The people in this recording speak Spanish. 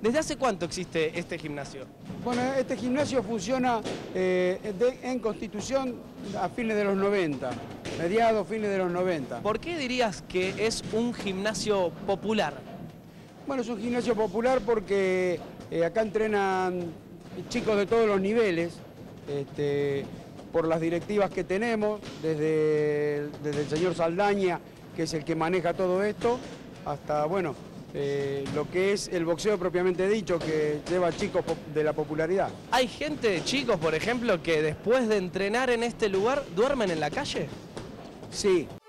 ¿Desde hace cuánto existe este gimnasio? Bueno, este gimnasio funciona en Constitución a fines de los 90, mediados, fines de los 90. ¿Por qué dirías que es un gimnasio popular? Bueno, es un gimnasio popular porque acá entrenan chicos de todos los niveles, por las directivas que tenemos, desde el señor Saldaña, que es el que maneja todo esto, hasta, bueno, lo que es el boxeo propiamente dicho, que lleva chicos de la popularidad. ¿Hay gente, chicos, por ejemplo, que después de entrenar en este lugar duermen en la calle? Sí,